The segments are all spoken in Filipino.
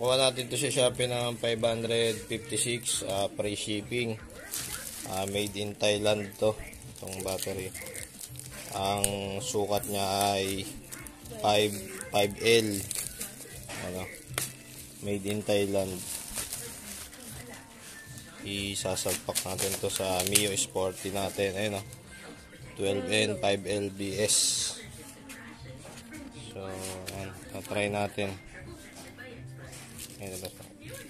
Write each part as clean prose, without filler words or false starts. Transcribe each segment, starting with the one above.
Nakuha natin to sa Shopee ng 556, free shipping. Made in Thailand to, itong battery. Ang sukat niya ay 5L. Ano? Made in Thailand. Isasalpak natin to sa Mio Sporty natin. Ayun, 12N 5LBS. So, ayan, try natin. Ayan, okay.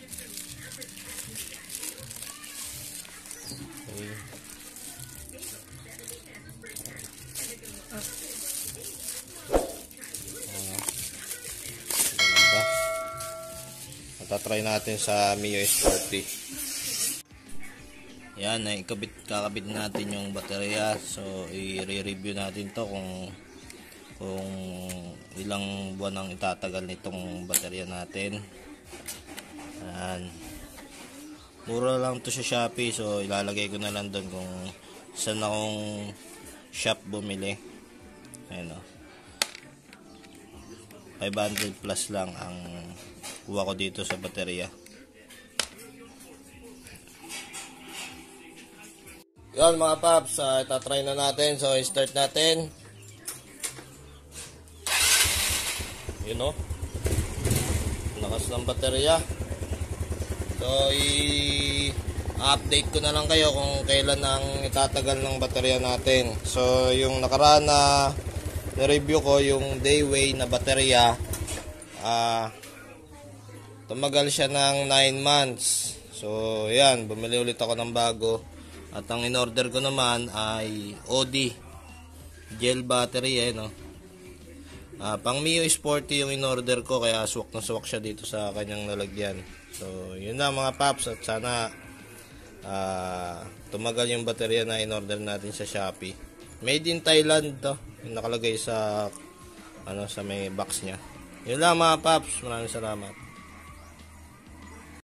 Matatry natin sa Mio Sporty. Yan, kakabit natin yung baterya. So, i-review natin to kung ilang buwan ang itatagal nitong baterya natin. Yan. Mura lang to sa Shopee. So, ilalagay ko na lang doon kung saan akong shop bumili. Ayan, 500 plus lang ang kuha ko dito sa baterya. Yan mga paps, itatry na natin. So, start natin. Yun, lakas ng baterya. So, i-update ko na lang kayo kung kailan ang itatagal ng baterya natin. So, yung nakaraan na review ko, yung Dayway na baterya, tumagal siya ng 9 months. So, yan, bumili ulit ako ng bago. At ang in-order ko naman ay OD gel battery, pang Mio Sporty yung in-order ko, kaya swak na swak siya dito sa kanyang lalagyan. So, yun na mga paps, at sana tumagal yung baterya na in-order natin sa Shopee. Made in Thailand to, yung nakalagay sa sa may box niya. Yun lang mga paps, maraming salamat.